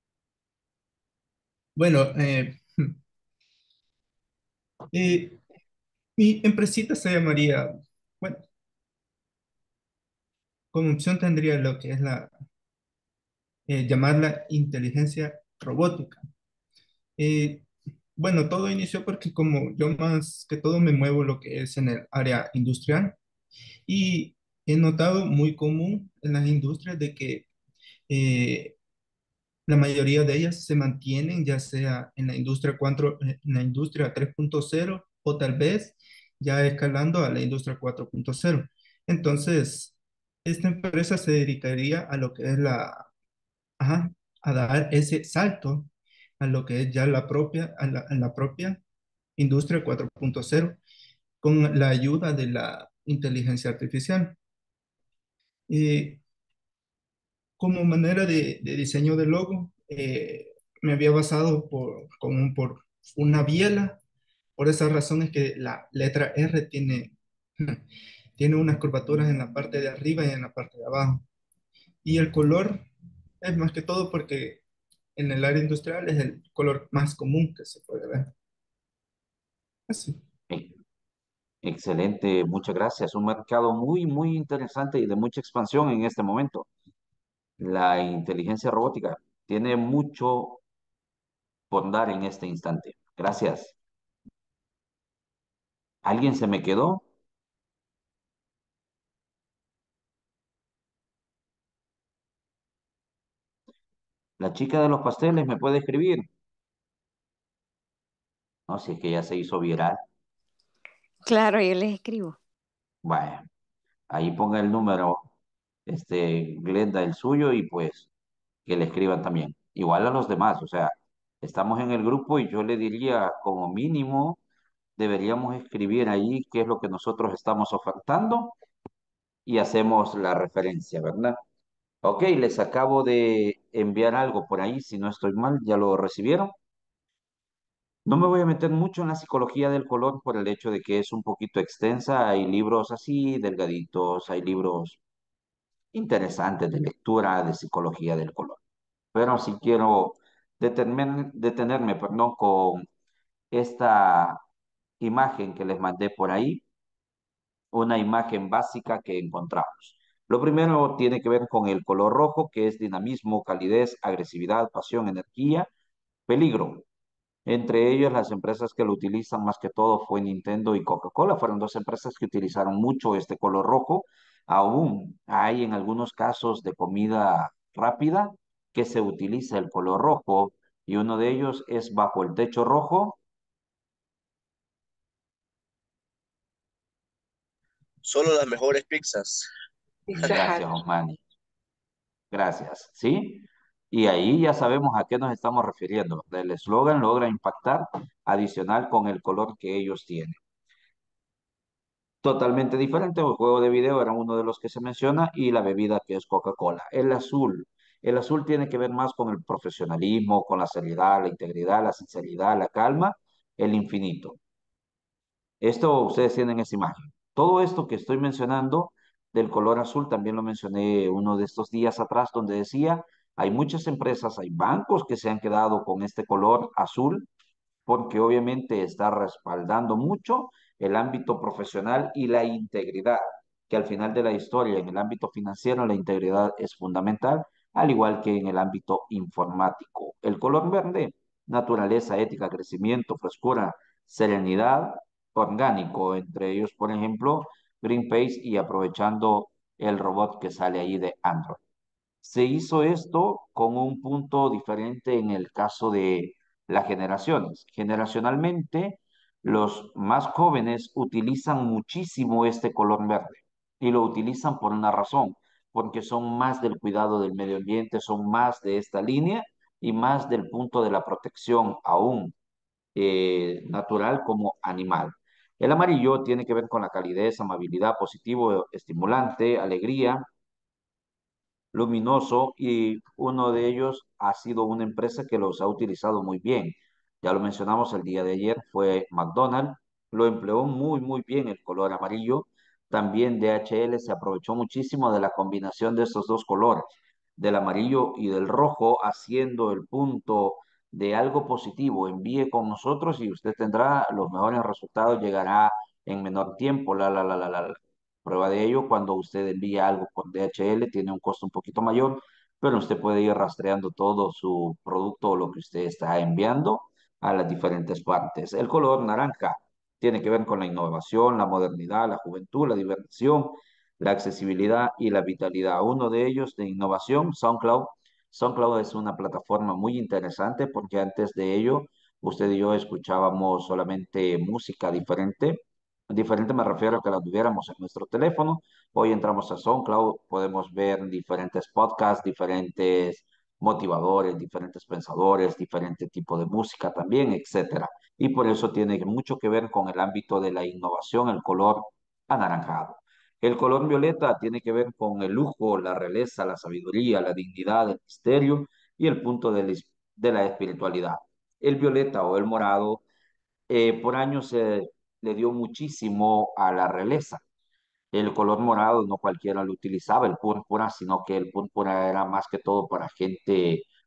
Bueno, mi empresita se llamaría, bueno, como opción tendría lo que es llamarla inteligencia robótica. Eh, bueno, todo inició porque como yo más que todo me muevo lo que es en el área industrial y he notado muy común en las industrias de que eh, la mayoría de ellas se mantienen ya sea en la industria 4, en la industria 3.0 o tal vez ya escalando a la industria 4.0. Entonces, esta empresa se dedicaría a lo que es ajá, a dar ese salto a lo que es ya a la propia industria 4.0 con la ayuda de la inteligencia artificial. Eh, Como manera de diseño de logo, me había basado por una biela. Por esa razón es que la letra R tiene unas curvaturas en la parte de arriba y en la parte de abajo. Y el color es más que todo porque en el área industrial es el color más común que se puede ver. Así. E- Excelente, muchas gracias. Un mercado muy, muy interesante y de mucha expansión en este momento. La inteligencia robótica tiene mucho por dar en este instante. Gracias. ¿Alguien se me quedó? La chica de los pasteles me puede escribir. No, si es que ya se hizo viral. Claro, yo les escribo. Vaya, ahí ponga el número, Glenda el suyo y pues que le escriban también. Igual a los demás, o sea, estamos en el grupo y yo le diría como mínimo deberíamos escribir ahí qué es lo que nosotros estamos ofertando y hacemos la referencia, ¿verdad? Ok, les acabo de enviar algo por ahí, si no estoy mal, ya lo recibieron. No me voy a meter mucho en la psicología del color por el hecho de que es un poquito extensa. Hay libros así, delgaditos, hay libros interesantes de lectura, de psicología del color. Pero sí quiero detenerme, perdón, con esta imagen que les mandé por ahí, una imagen básica que encontramos. Lo primero tiene que ver con el color rojo, que es dinamismo, calidez, agresividad, pasión, energía, peligro. Entre ellos, las empresas que lo utilizan más que todo fue Nintendo y Coca-Cola. Fueron dos empresas que utilizaron mucho este color rojo. Aún hay en algunos casos de comida rápida que se utiliza el color rojo y uno de ellos es Bajo el Techo Rojo. Solo las mejores pizzas. Gracias, Osmani. Gracias. ¿Sí? Y ahí ya sabemos a qué nos estamos refiriendo. El eslogan logra impactar adicional con el color que ellos tienen. Totalmente diferente. El juego de video era uno de los que se menciona y la bebida que es Coca-Cola. El azul. El azul tiene que ver más con el profesionalismo, con la seriedad, la integridad, la sinceridad, la calma, el infinito. Esto ustedes tienen esa imagen. Todo esto que estoy mencionando del color azul también lo mencioné uno de estos días atrás donde decía, hay muchas empresas, hay bancos que se han quedado con este color azul porque obviamente está respaldando mucho el ámbito profesional y la integridad, que al final de la historia en el ámbito financiero la integridad es fundamental, al igual que en el ámbito informático. El color verde, naturaleza, ética, crecimiento, frescura, serenidad, orgánico, entre ellos, por ejemplo, Greenpeace y aprovechando el robot que sale ahí de Android. Se hizo esto con un punto diferente en el caso de las generaciones. Generacionalmente, los más jóvenes utilizan muchísimo este color verde y lo utilizan por una razón, porque son más del cuidado del medio ambiente, son más de esta línea y más del punto de la protección aún natural como animal. El amarillo tiene que ver con la calidez, amabilidad, positivo, estimulante, alegría, luminoso y uno de ellos ha sido una empresa que los ha utilizado muy bien. Ya lo mencionamos el día de ayer, fue McDonald's, lo empleó muy, muy bien el color amarillo. También DHL se aprovechó muchísimo de la combinación de estos dos colores, del amarillo y del rojo, haciendo el punto de algo positivo. Envíe con nosotros y usted tendrá los mejores resultados, llegará en menor tiempo, la. Prueba de ello, cuando usted envía algo por DHL, tiene un costo un poquito mayor, pero usted puede ir rastreando todo su producto o lo que usted está enviando a las diferentes partes. El color naranja tiene que ver con la innovación, la modernidad, la juventud, la diversión, la accesibilidad y la vitalidad. Uno de ellos de innovación, SoundCloud. SoundCloud es una plataforma muy interesante porque antes de ello, usted y yo escuchábamos solamente música diferente. Diferente me refiero a que la tuviéramos en nuestro teléfono. Hoy entramos a SoundCloud, podemos ver diferentes podcasts, diferentes motivadores, diferentes pensadores, diferente tipo de música también, etcétera. Y por eso tiene mucho que ver con el ámbito de la innovación, el color anaranjado. El color violeta tiene que ver con el lujo, la realeza, la sabiduría, la dignidad, el misterio y el punto de la espiritualidad. El violeta o el morado por años se le dio muchísimo a la realeza. El color morado no cualquiera lo utilizaba, el púrpura, sino que el púrpura era más que todo para gente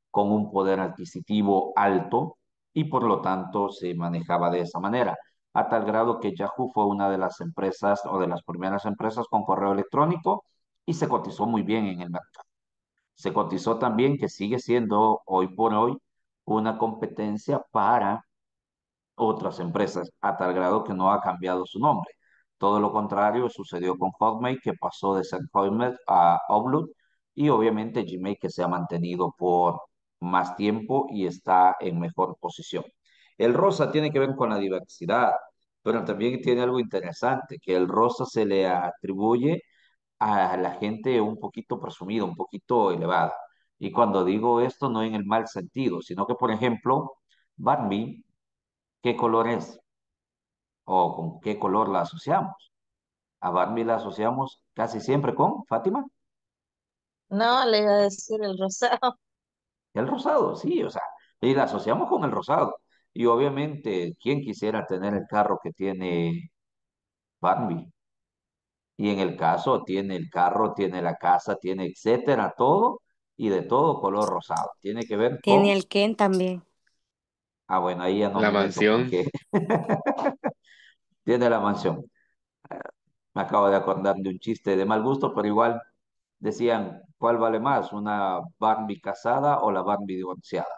con un poder adquisitivo alto y por lo tanto se manejaba de esa manera, a tal grado que Yahoo fue una de las empresas o de las primeras empresas con correo electrónico y se cotizó muy bien en el mercado. Se cotizó también que sigue siendo hoy por hoy una competencia para otras empresas, a tal grado que no ha cambiado su nombre. Todo lo contrario sucedió con Hotmail, que pasó de ser Hotmail a Outlook, y obviamente Gmail, que se ha mantenido por más tiempo y está en mejor posición. El rosa tiene que ver con la diversidad, pero también tiene algo interesante, que el rosa se le atribuye a la gente un poquito presumida, un poquito elevada. Y cuando digo esto, no en el mal sentido, sino que, por ejemplo, Barbie, ¿qué color es? ¿O con qué color la asociamos? A Barbie la asociamos casi siempre con Fátima, No, le iba a decir el rosado. el rosado, sí, o sea, y la asociamos con el rosado. Y obviamente, ¿quién quisiera tener el carro que tiene Barbie? Y en el caso, tiene el carro, tiene la casa, tiene etcétera, todo, y de todo color rosado. Tiene que ver Tiene con, el Ken también. ah, bueno, ahí ya no La me meto con mansión. qué. Tiene la mansión. Me acabo de acordar de un chiste de mal gusto, pero igual decían, ¿cuál vale más? ¿Una Barbie casada o la Barbie divorciada?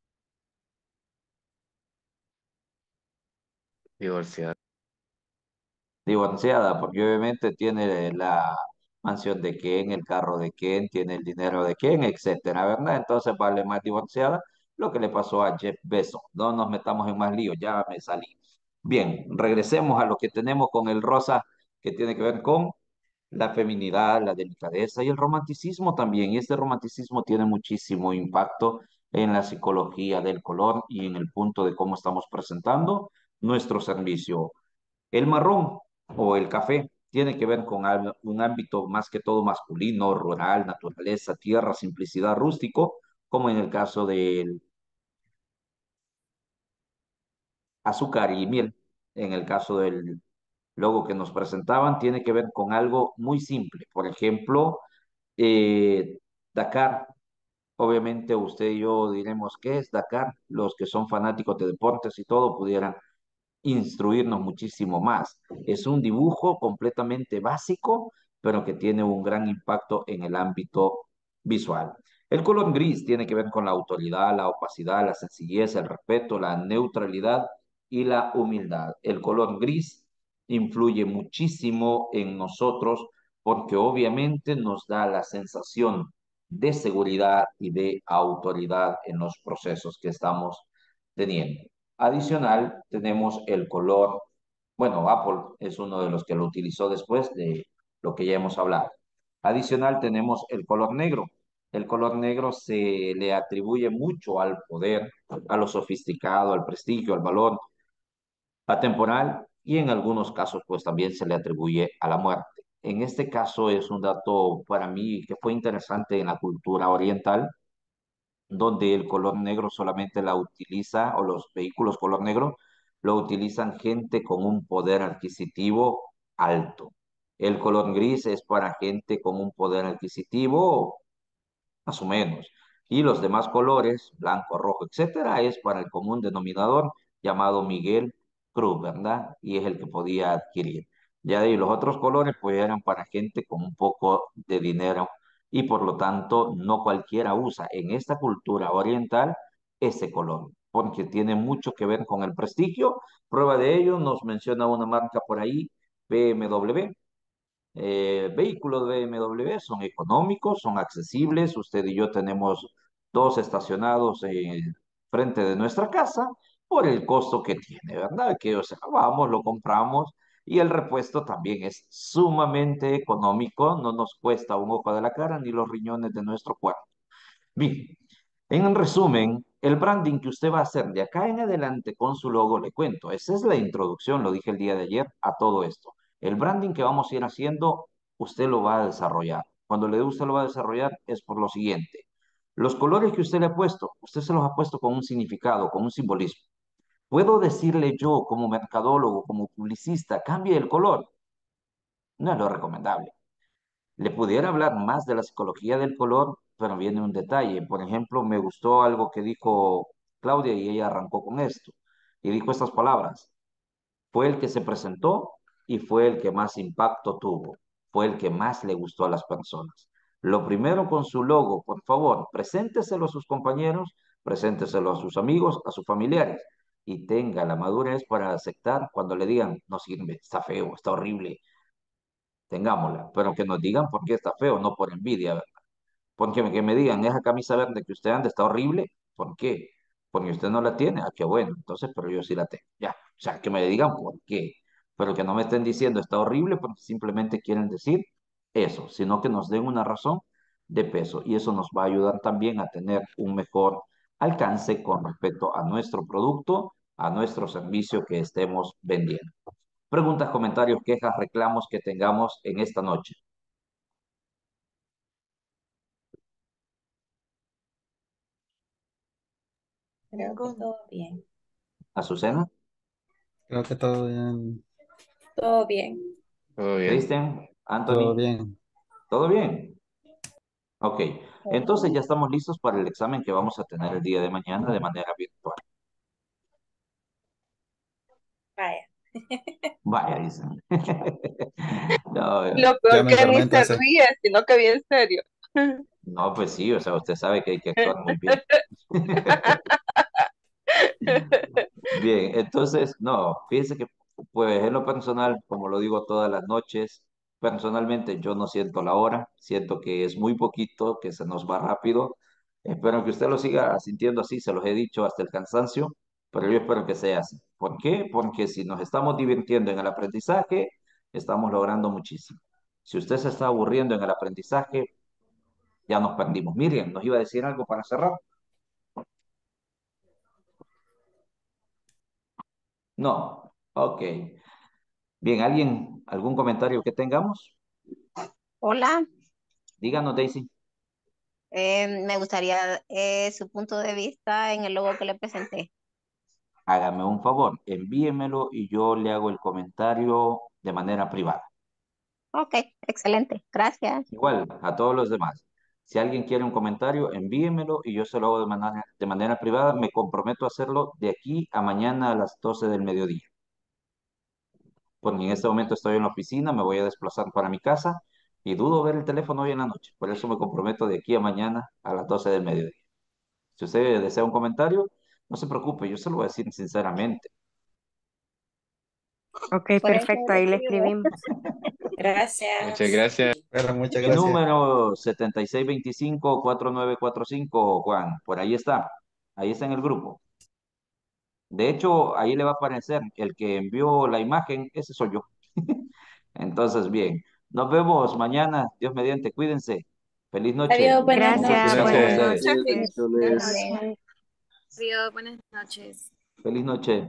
Divorciada. Divorciada, porque obviamente tiene la mansión de Ken, el carro de Ken, tiene el dinero de Ken, etcétera, ¿verdad? Entonces vale más divorciada lo que le pasó a Jeff Bezos. No nos metamos en más líos, ya me salí. Bien, regresemos a lo que tenemos con el rosa, que tiene que ver con la feminidad, la delicadeza y el romanticismo también. Y este romanticismo tiene muchísimo impacto en la psicología del color y en el punto de cómo estamos presentando nuestro servicio. El marrón o el café tiene que ver con un ámbito más que todo masculino, rural, naturaleza, tierra, simplicidad, rústico, como en el caso del azúcar y miel. En el caso del logo que nos presentaban, tiene que ver con algo muy simple. Por ejemplo, Dakar. Obviamente usted y yo diremos qué es Dakar. Los que son fanáticos de deportes y todo pudieran instruirnos muchísimo más. Es un dibujo completamente básico, pero que tiene un gran impacto en el ámbito visual. El color gris tiene que ver con la autoridad, la opacidad, la sencillez, el respeto, la neutralidad y la humildad. El color gris influye muchísimo en nosotros porque obviamente nos da la sensación de seguridad y de autoridad en los procesos que estamos teniendo. Adicional, tenemos el color, bueno, Apple es uno de los que lo utilizó después de lo que ya hemos hablado. Adicional, tenemos el color negro. El color negro se le atribuye mucho al poder, a lo sofisticado, al prestigio, al valor atemporal y en algunos casos pues también se le atribuye a la muerte. En este caso es un dato para mí que fue interesante en la cultura oriental donde el color negro solamente la utiliza, o los vehículos color negro, lo utilizan gente con un poder adquisitivo alto. El color gris es para gente con un poder adquisitivo más o menos. Y los demás colores, blanco, rojo, etcétera, es para el común denominador llamado Miguel Cruz, ¿verdad? Y es el que podía adquirir. Ya de ahí los otros colores, pues eran para gente con un poco de dinero y por lo tanto no cualquiera usa en esta cultura oriental ese color, porque tiene mucho que ver con el prestigio. Prueba de ello nos menciona una marca por ahí, BMW. Vehículos de BMW son económicos, son accesibles. Usted y yo tenemos dos estacionados frente de nuestra casa por el costo que tiene, ¿verdad? Que, o sea, vamos, lo compramos y el repuesto también es sumamente económico, no nos cuesta un ojo de la cara ni los riñones de nuestro cuerpo. Bien, en resumen, el branding que usted va a hacer de acá en adelante con su logo, le cuento, esa es la introducción, lo dije el día de ayer, a todo esto. El branding que vamos a ir haciendo, usted lo va a desarrollar. Cuando le digo usted lo va a desarrollar, es por lo siguiente. Los colores que usted le ha puesto, usted se los ha puesto con un significado, con un simbolismo. ¿Puedo decirle yo como mercadólogo, como publicista, cambie el color? No es lo recomendable. Le pudiera hablar más de la psicología del color, pero viene un detalle. Por ejemplo, me gustó algo que dijo Claudia y ella arrancó con esto. Y dijo estas palabras: fue el que se presentó y fue el que más impacto tuvo, fue el que más le gustó a las personas. Lo primero con su logo, por favor, presénteselo a sus compañeros, presénteselo a sus amigos, a sus familiares y tenga la madurez para aceptar cuando le digan, no sirve, está feo, está horrible, tengámosla, pero que nos digan por qué está feo, no por envidia, ¿verdad? Porque que me digan, esa camisa verde que usted anda está horrible, ¿por qué? Porque usted no la tiene, ah, qué bueno, entonces, pero yo sí la tengo, ya, o sea, que me digan por qué, pero que no me estén diciendo está horrible porque simplemente quieren decir eso, sino que nos den una razón de peso y eso nos va a ayudar también a tener un mejor alcance con respecto a nuestro producto, a nuestro servicio que estemos vendiendo. Preguntas, comentarios, quejas, reclamos que tengamos en esta noche. Creo que todo bien. Azucena, Creo que todo bien. Todo bien. ¿Todo bien? Cristian, Todo Anthony, bien. ¿todo bien? Ok, entonces ya estamos listos para el examen que vamos a tener el día de mañana de manera virtual. Vaya. Vaya, dicen. No, Lo peor que Llámenselo ni se entonces. ríe, sino que bien serio. no, pues sí, o sea, usted sabe que hay que actuar muy bien. Bien, entonces, no, fíjese que, pues en lo personal, como lo digo todas las noches, personalmente yo no siento la hora, siento que es muy poquito, que se nos va rápido. Espero que usted lo siga sintiendo así, se los he dicho hasta el cansancio, pero yo espero que sea así. ¿Por qué? Porque si nos estamos divirtiendo en el aprendizaje, estamos logrando muchísimo. Si usted se está aburriendo en el aprendizaje, ya nos perdimos. Miriam, ¿nos iba a decir algo para cerrar? No, ok. Bien, ¿alguien, algún comentario que tengamos? Hola, Díganos, Daisy. me gustaría su punto de vista en el logo que le presenté. Hágame un favor, envíemelo y yo le hago el comentario de manera privada. Ok, excelente, gracias. Igual a todos los demás. Si alguien quiere un comentario, envíemelo y yo se lo hago de manera privada. Me comprometo a hacerlo de aquí a mañana a las 12 del mediodía. Porque en este momento estoy en la oficina, me voy a desplazar para mi casa y dudo ver el teléfono hoy en la noche. Por eso me comprometo de aquí a mañana a las 12 del mediodía. Si usted desea un comentario, no se preocupe, yo se lo voy a decir sinceramente. Ok, Por eso perfecto, le ahí le escribo. escribimos. Muchas Gracias. gracias. Bueno, muchas Mi gracias. número 7625-4945, Juan, por ahí está en el grupo. De hecho, ahí le va a aparecer el que envió la imagen, ese soy yo. Entonces, bien, nos vemos mañana, Dios mediante, cuídense. Feliz noche. Adiós, buenas Buenas Gracias, Gracias a buenas noches. Buenas ustedes. noches, noches. bendiciones. Amén. Adiós, buenas noches. Feliz noche.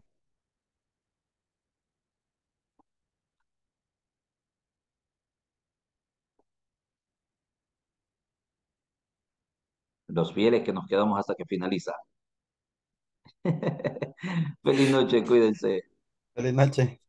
Los fieles que nos quedamos hasta que finaliza. Feliz noche, cuídense. Feliz noche.